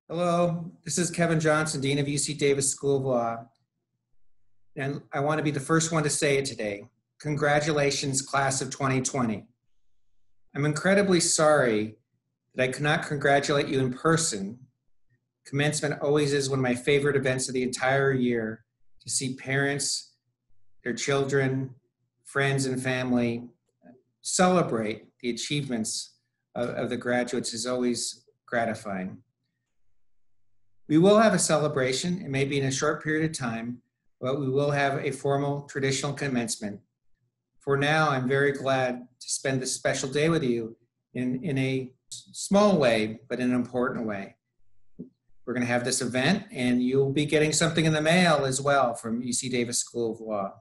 Hello, this is Kevin Johnson, Dean of UC Davis School of Law, and I want to be the first one to say it today. Congratulations, class of 2020. I'm incredibly sorry that I could not congratulate you in person. Commencement always is one of my favorite events of the entire year, to see parents, their children, friends, and family celebrate the achievements of the graduates is always gratifying. We will have a celebration. It may be in a short period of time, but we will have a formal traditional commencement. For now, I'm very glad to spend this special day with you in a small way, but in an important way. We're going to have this event, and you'll be getting something in the mail as well from UC Davis School of Law.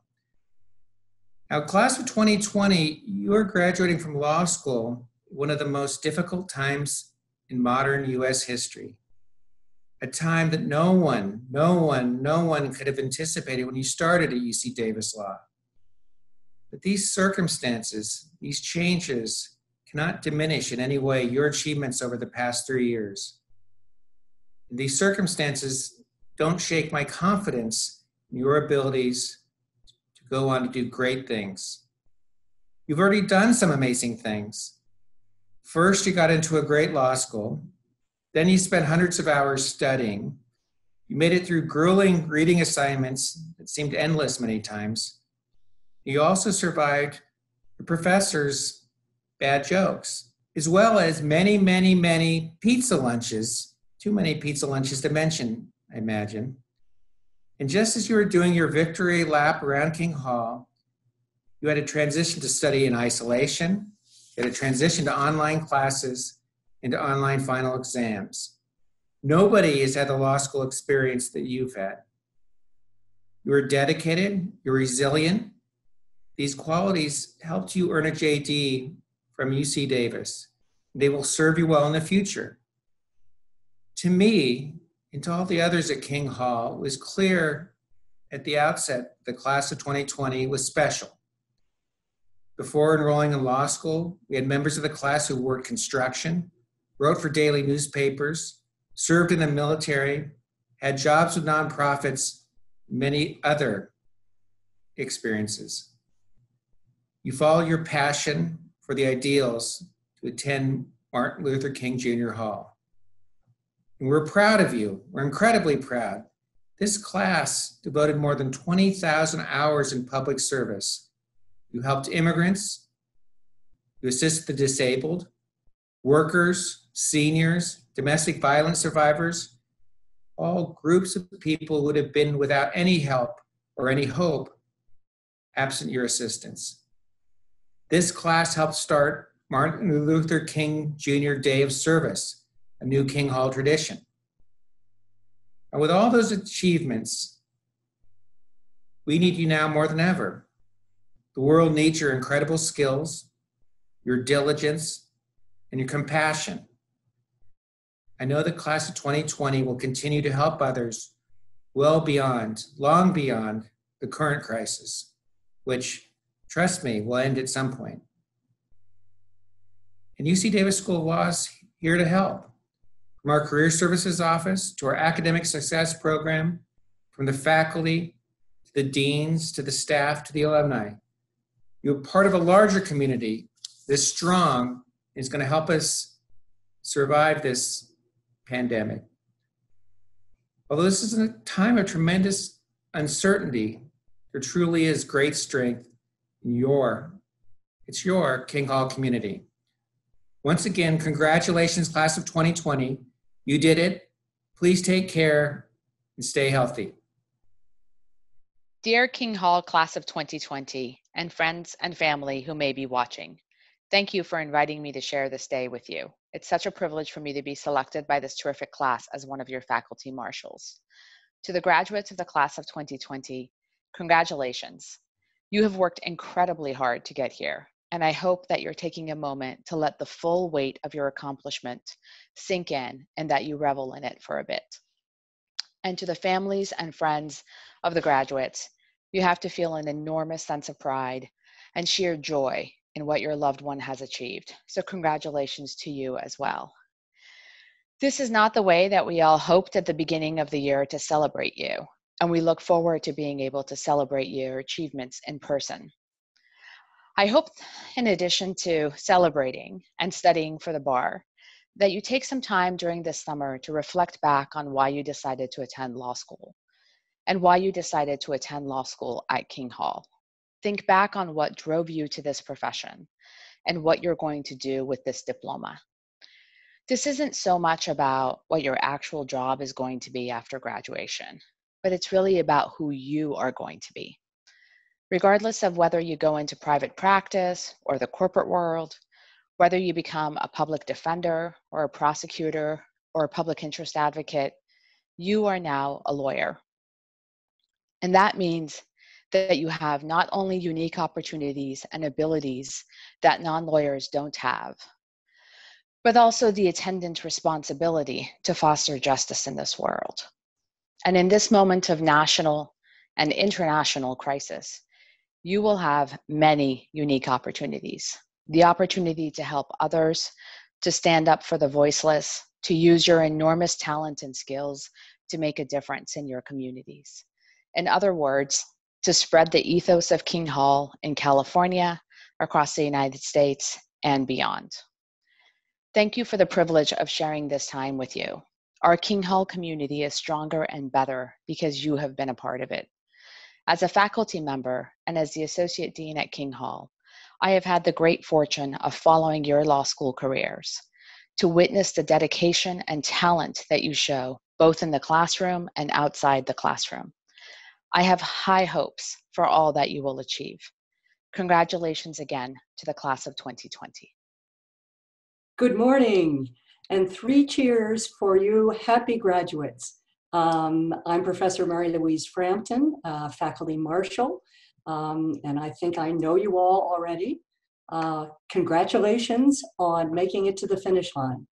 Now, class of 2020, you are graduating from law school, one of the most difficult times in modern U.S. history. A time that no one could have anticipated when you started at UC Davis Law. But these circumstances, these changes, cannot diminish in any way your achievements over the past 3 years. These circumstances don't shake my confidence in your abilities to go on to do great things. You've already done some amazing things. First, you got into a great law school. Then you spent hundreds of hours studying. You made it through grueling reading assignments that seemed endless many times. You also survived the professor's bad jokes, as well as many pizza lunches, too many pizza lunches to mention, I imagine. And just as you were doing your victory lap around King Hall, you had a transition to study in isolation, you had a transition to online classes, into online final exams. Nobody has had the law school experience that you've had. You're dedicated, you're resilient. These qualities helped you earn a JD from UC Davis. They will serve you well in the future. To me, and to all the others at King Hall, it was clear at the outset the class of 2020 was special. Before enrolling in law school, we had members of the class who worked construction, wrote for daily newspapers, served in the military, had jobs with nonprofits, many other experiences. You follow your passion for the ideals to attend Martin Luther King Jr. Hall. And we're proud of you. We're incredibly proud. This class devoted more than 20,000 hours in public service. You helped immigrants, you assisted the disabled, workers, seniors, domestic violence survivors, all groups of people who would have been without any help or any hope absent your assistance. This class helped start Martin Luther King Jr. Day of Service, a new King Hall tradition. And with all those achievements, we need you now more than ever. The world needs your incredible skills, your diligence, and your compassion. I know the class of 2020 will continue to help others well beyond, long beyond the current crisis, which, trust me, will end at some point. And UC Davis School of Law is here to help. From our Career Services Office to our Academic Success Program, from the faculty to the deans to the staff to the alumni. You're part of a larger community that's strong, is going to help us survive this pandemic. Although this is a time of tremendous uncertainty, there truly is great strength in your King Hall community. Once again, congratulations, class of 2020. You did it. Please take care and stay healthy. Dear King Hall class of 2020 and friends and family who may be watching, thank you for inviting me to share this day with you. It's such a privilege for me to be selected by this terrific class as one of your faculty marshals. To the graduates of the class of 2020, congratulations. You have worked incredibly hard to get here, and I hope that you're taking a moment to let the full weight of your accomplishment sink in and that you revel in it for a bit. And to the families and friends of the graduates, you have to feel an enormous sense of pride and sheer joy in what your loved one has achieved. So congratulations to you as well. This is not the way that we all hoped at the beginning of the year to celebrate you, and we look forward to being able to celebrate your achievements in person. I hope, in addition to celebrating and studying for the bar, that you take some time during this summer to reflect back on why you decided to attend law school and why you decided to attend law school at King Hall. Think back on what drove you to this profession and what you're going to do with this diploma. This isn't so much about what your actual job is going to be after graduation, but it's really about who you are going to be. Regardless of whether you go into private practice or the corporate world, whether you become a public defender or a prosecutor or a public interest advocate, you are now a lawyer. And that means that you have not only unique opportunities and abilities that non-lawyers don't have, but also the attendant responsibility to foster justice in this world. And in this moment of national and international crisis, you will have many unique opportunities. The opportunity to help others, to stand up for the voiceless, to use your enormous talent and skills to make a difference in your communities. In other words, to spread the ethos of King Hall in California, across the United States, and beyond. Thank you for the privilege of sharing this time with you. Our King Hall community is stronger and better because you have been a part of it. As a faculty member and as the Associate Dean at King Hall, I have had the great fortune of following your law school careers, to witness the dedication and talent that you show, both in the classroom and outside the classroom. I have high hopes for all that you will achieve. Congratulations again to the class of 2020. Good morning, and 3 cheers for you happy graduates. I'm Professor Mary Louise Frampton, Faculty Marshal, and I think I know you all already. Congratulations on making it to the finish line.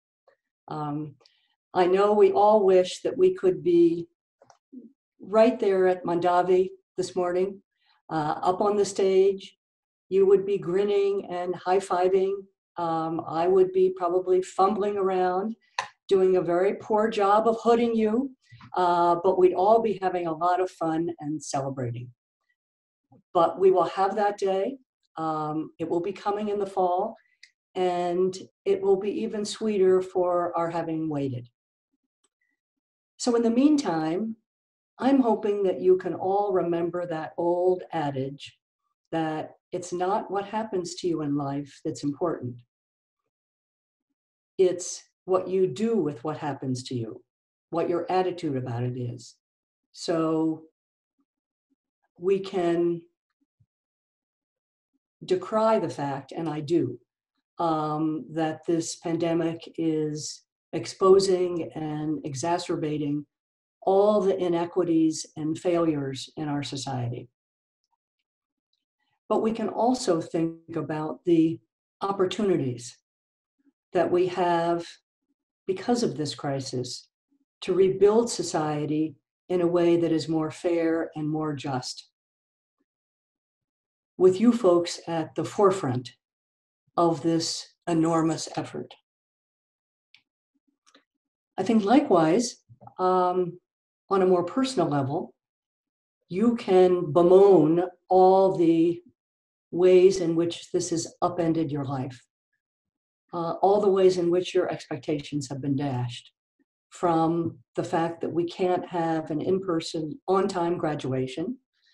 I know we all wish that we could be right there at Mondavi this morning, up on the stage. You would be grinning and high-fiving. I would be probably fumbling around, doing a very poor job of hooding you, but we'd all be having a lot of fun and celebrating. But we will have that day. It will be coming in the fall, and it will be even sweeter for our having waited. So in the meantime, I'm hoping that you can all remember that old adage that it's not what happens to you in life that's important. It's what you do with what happens to you, what your attitude about it is. So we can decry the fact, and I do, that this pandemic is exposing and exacerbating all the inequities and failures in our society. But we can also think about the opportunities that we have because of this crisis to rebuild society in a way that is more fair and more just. With you folks at the forefront of this enormous effort. I think likewise, on a more personal level, you can bemoan all the ways in which this has upended your life, all the ways in which your expectations have been dashed, from the fact that we can't have an in-person, on-time graduation,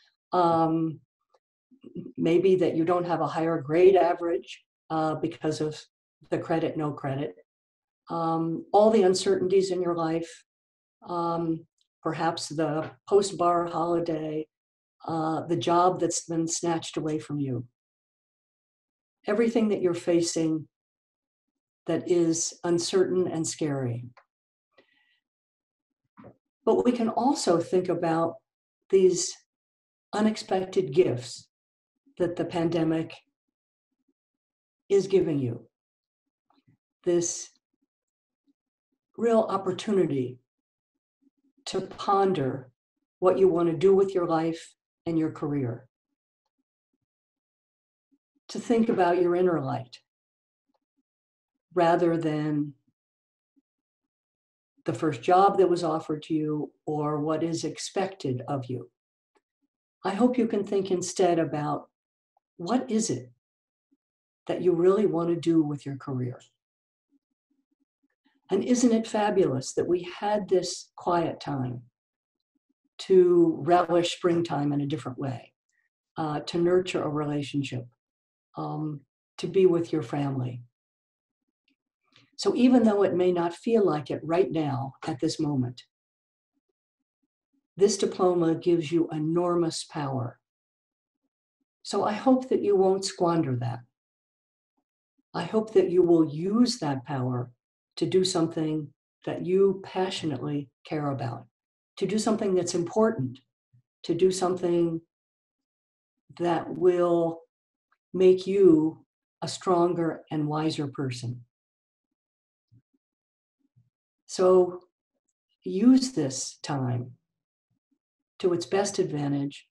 maybe that you don't have a higher grade average because of the credit, no credit, all the uncertainties in your life, perhaps the post-bar holiday, the job that's been snatched away from you. Everything that you're facing that is uncertain and scary. But we can also think about these unexpected gifts that the pandemic is giving you. This real opportunity to ponder what you want to do with your life and your career. To think about your inner light rather than the first job that was offered to you or what is expected of you. I hope you can think instead about what is it that you really want to do with your career? And isn't it fabulous that we had this quiet time to relish springtime in a different way, to nurture a relationship, to be with your family? So even though it may not feel like it right now at this moment, this diploma gives you enormous power. So I hope that you won't squander that. I hope that you will use that power to do something that you passionately care about, to do something that's important, to do something that will make you a stronger and wiser person. So use this time to its best advantage.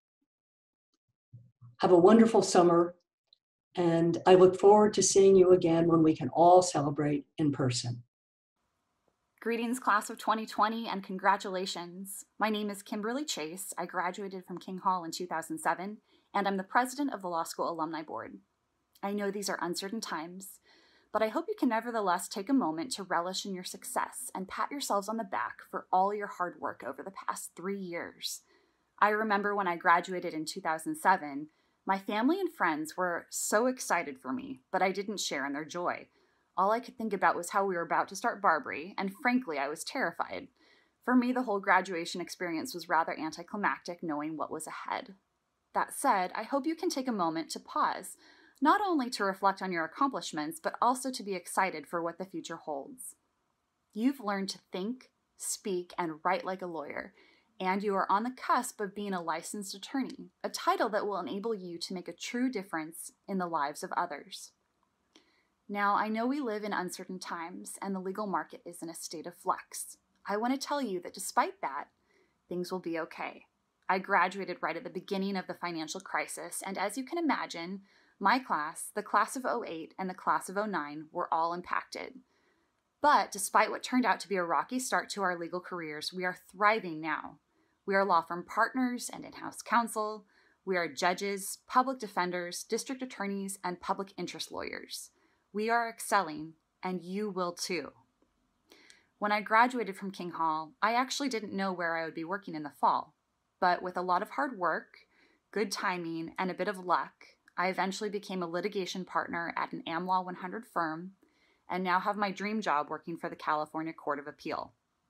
Have a wonderful summer, and I look forward to seeing you again when we can all celebrate in person. Greetings, class of 2020, and congratulations. My name is Kimberly Chase. I graduated from King Hall in 2007, and I'm the president of the Law School Alumni Board. I know these are uncertain times, but I hope you can nevertheless take a moment to relish in your success and pat yourselves on the back for all your hard work over the past 3 years. I remember when I graduated in 2007, my family and friends were so excited for me, but I didn't share in their joy. All I could think about was how we were about to start Barbary, and frankly, I was terrified. For me, the whole graduation experience was rather anticlimactic, knowing what was ahead. That said, I hope you can take a moment to pause, not only to reflect on your accomplishments, but also to be excited for what the future holds. You've learned to think, speak, and write like a lawyer, and you are on the cusp of being a licensed attorney, a title that will enable you to make a true difference in the lives of others. Now, I know we live in uncertain times, and the legal market is in a state of flux. I want to tell you that despite that, things will be okay. I graduated right at the beginning of the financial crisis, and as you can imagine, my class, the class of '08 and the class of '09, were all impacted. But despite what turned out to be a rocky start to our legal careers, we are thriving now. We are law firm partners and in-house counsel. We are judges, public defenders, district attorneys, and public interest lawyers. We are excelling, and you will too. When I graduated from King Hall, I actually didn't know where I would be working in the fall. But with a lot of hard work, good timing, and a bit of luck, I eventually became a litigation partner at an AmLaw 100 firm, and now have my dream job working for the California Court of Appeal.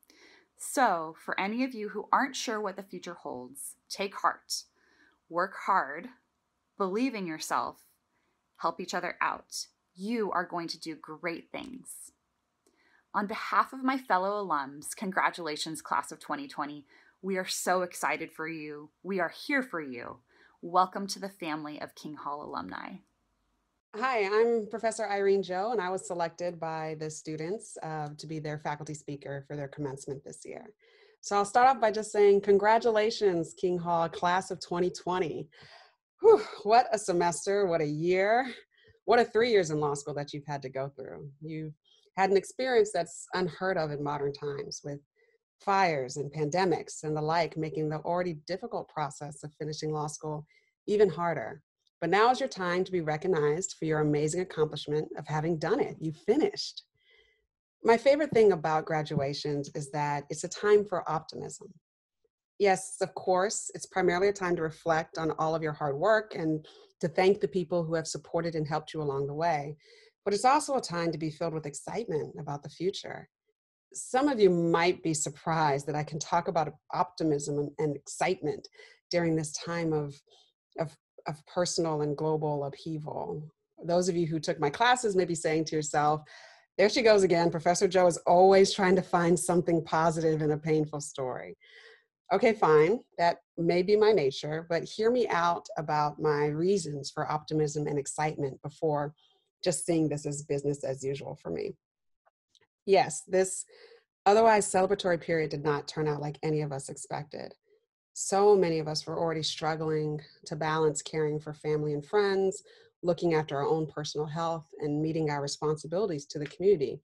So, for any of you who aren't sure what the future holds, take heart, work hard, believe in yourself, help each other out. You are going to do great things. On behalf of my fellow alums, congratulations, class of 2020. We are so excited for you. We are here for you. Welcome to the family of King Hall alumni. Hi, I'm Professor Irene Joe, and I was selected by the students to be their faculty speaker for their commencement this year. So I'll start off by just saying congratulations, King Hall class of 2020. Whew, what a semester, what a year. What a 3 years in law school that you've had to go through. You've had an experience that's unheard of in modern times, with fires and pandemics and the like, making the already difficult process of finishing law school even harder. But now is your time to be recognized for your amazing accomplishment of having done it. You finished. My favorite thing about graduations is that it's a time for optimism. Yes, of course, it's primarily a time to reflect on all of your hard work and to thank the people who have supported and helped you along the way. But it's also a time to be filled with excitement about the future. Some of you might be surprised that I can talk about optimism and excitement during this time of personal and global upheaval. Those of you who took my classes may be saying to yourself, there she goes again. Professor Joe is always trying to find something positive in a painful story. Okay, fine, that may be my nature, but hear me out about my reasons for optimism and excitement before just seeing this as business as usual for me. Yes, this otherwise celebratory period did not turn out like any of us expected. So many of us were already struggling to balance caring for family and friends, looking after our own personal health, and meeting our responsibilities to the community,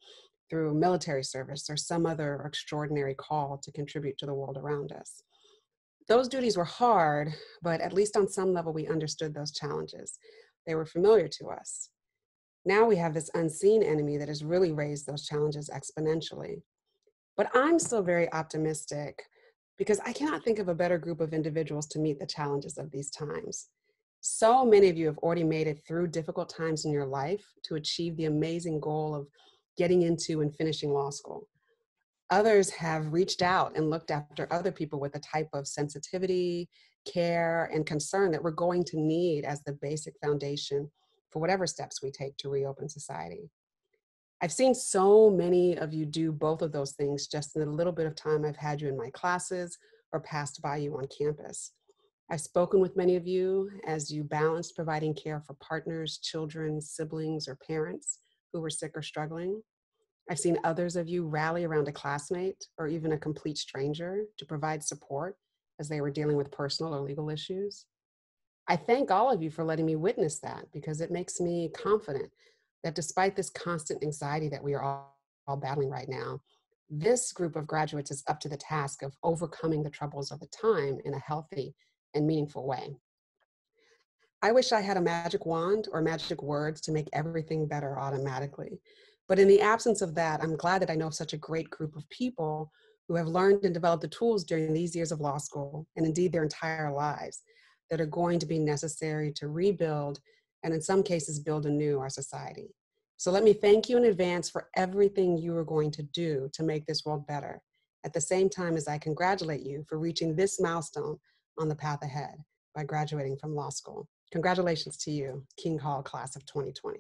through military service or some other extraordinary call to contribute to the world around us. Those duties were hard, but at least on some level, we understood those challenges. They were familiar to us. Now we have this unseen enemy that has really raised those challenges exponentially. But I'm still very optimistic because I cannot think of a better group of individuals to meet the challenges of these times. So many of you have already made it through difficult times in your life to achieve the amazing goal of getting into and finishing law school. Others have reached out and looked after other people with the type of sensitivity, care, and concern that we're going to need as the basic foundation for whatever steps we take to reopen society. I've seen so many of you do both of those things just in the little bit of time I've had you in my classes or passed by you on campus. I've spoken with many of you as you balanced providing care for partners, children, siblings, or parents who were sick or struggling. I've seen others of you rally around a classmate or even a complete stranger to provide support as they were dealing with personal or legal issues. I thank all of you for letting me witness that because it makes me confident that despite this constant anxiety that we are all battling right now, this group of graduates is up to the task of overcoming the troubles of the time in a healthy and meaningful way. I wish I had a magic wand or magic words to make everything better automatically. But in the absence of that, I'm glad that I know of such a great group of people who have learned and developed the tools during these years of law school, and indeed their entire lives, that are going to be necessary to rebuild, and in some cases, build anew our society. So let me thank you in advance for everything you are going to do to make this world better, at the same time as I congratulate you for reaching this milestone on the path ahead by graduating from law school. Congratulations to you, King Hall Class of 2020.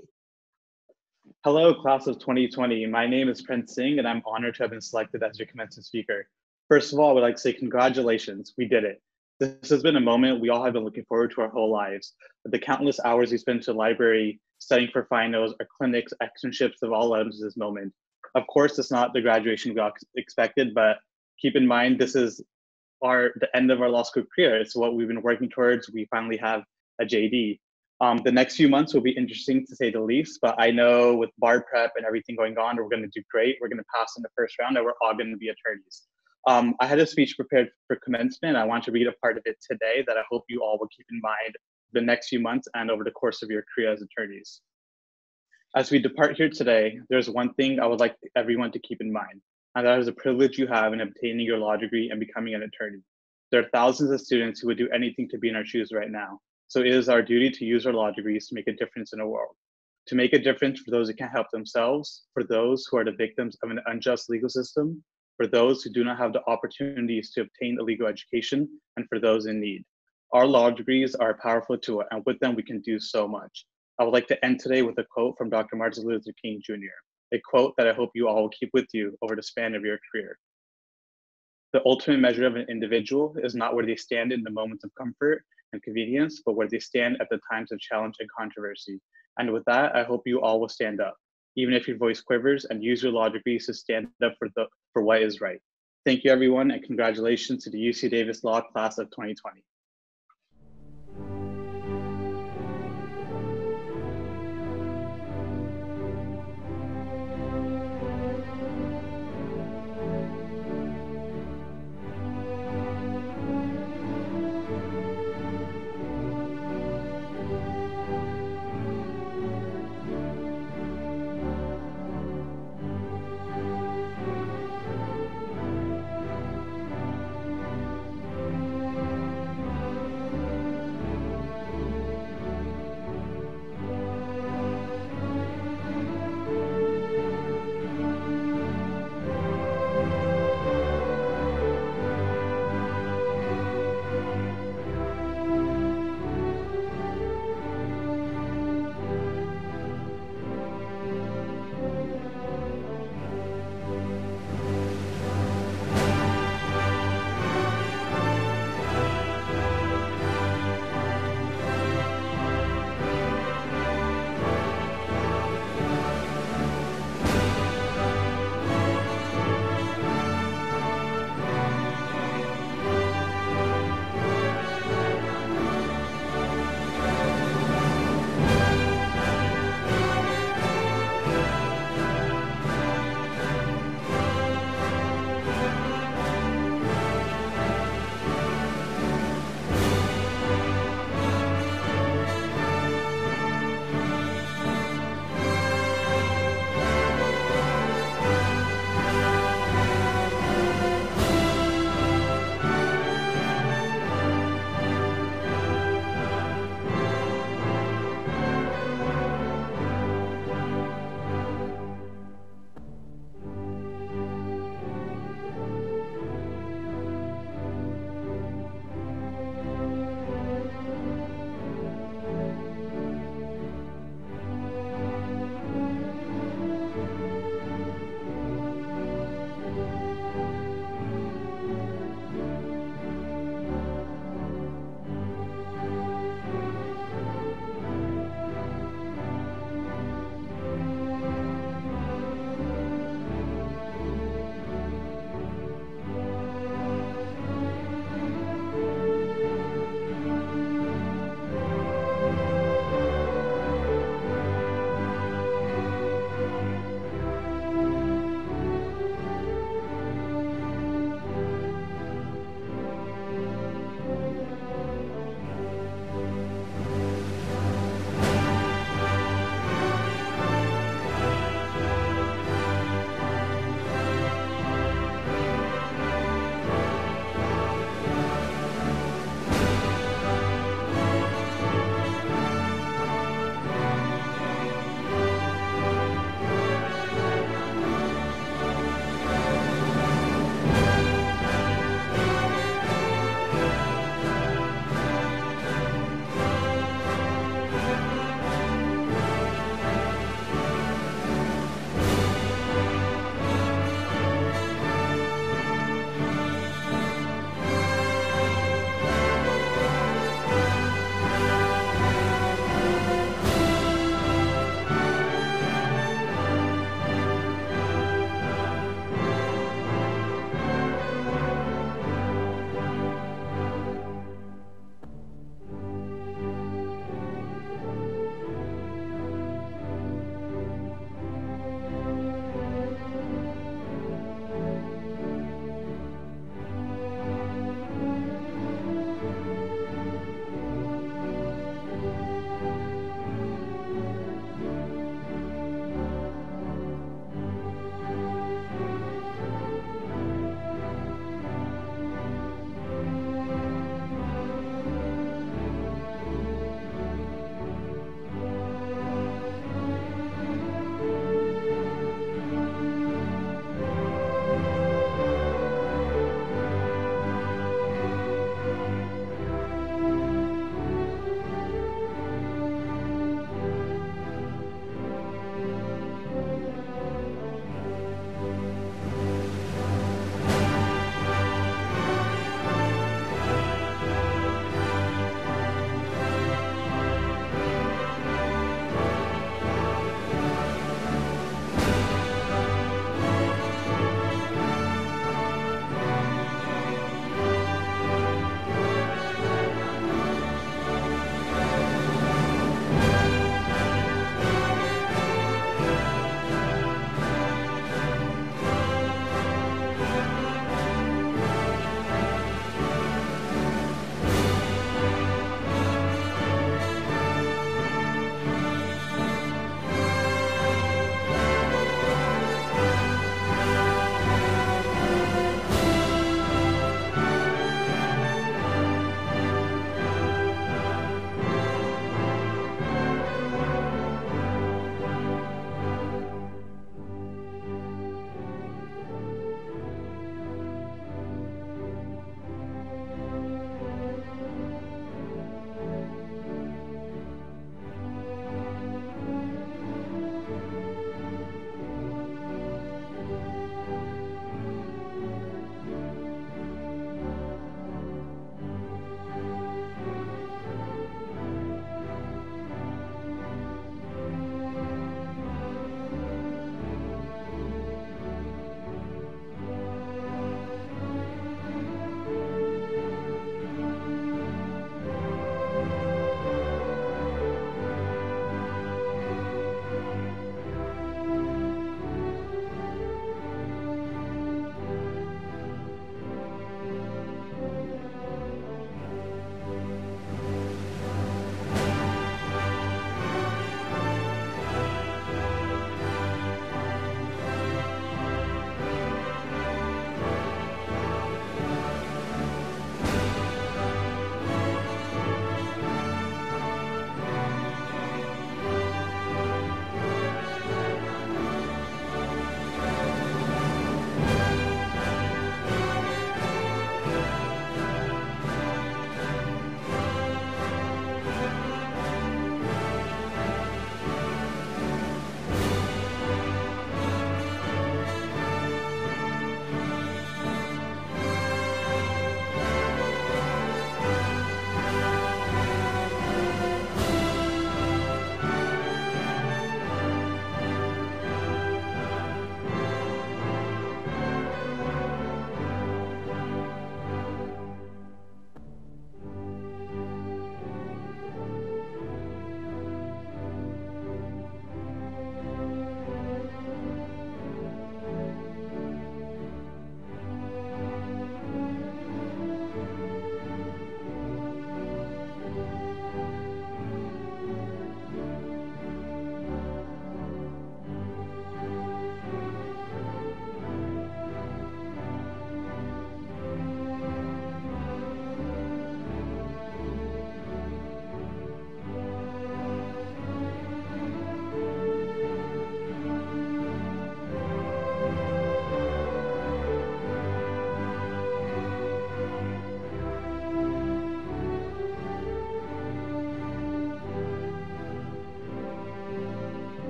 Hello, Class of 2020. My name is Prince Singh, and I'm honored to have been selected as your commencement speaker. First of all, I would like to say congratulations. We did it. This has been a moment we all have been looking forward to our whole lives. The countless hours we spent in the library, studying for finals, our clinics, externships have all led us to this moment. Of course, it's not the graduation we all expected, but keep in mind, this is the end of our law school career. It's what we've been working towards. We finally have a JD. The next few months will be interesting to say the least, but I know with bar prep and everything going on, we're going to do great. We're going to pass in the first round and we're all going to be attorneys. I had a speech prepared for commencement. I want to read a part of it today that I hope you all will keep in mind the next few months and over the course of your career as attorneys. As we depart here today, there's one thing I would like everyone to keep in mind, and that is the privilege you have in obtaining your law degree and becoming an attorney. There are thousands of students who would do anything to be in our shoes right now. So it is our duty to use our law degrees to make a difference in the world, to make a difference for those who can't help themselves, for those who are the victims of an unjust legal system, for those who do not have the opportunities to obtain a legal education, and for those in need. Our law degrees are a powerful tool, and with them we can do so much. I would like to end today with a quote from Dr. Martin Luther King Jr., a quote that I hope you all will keep with you over the span of your career. The ultimate measure of an individual is not where they stand in the moments of comfort and convenience, but where they stand at the times of challenge and controversy. And with that, I hope you all will stand up, even if your voice quivers, and use your law degrees to stand up for what is right. Thank you, everyone, and congratulations to the UC Davis Law Class of 2020.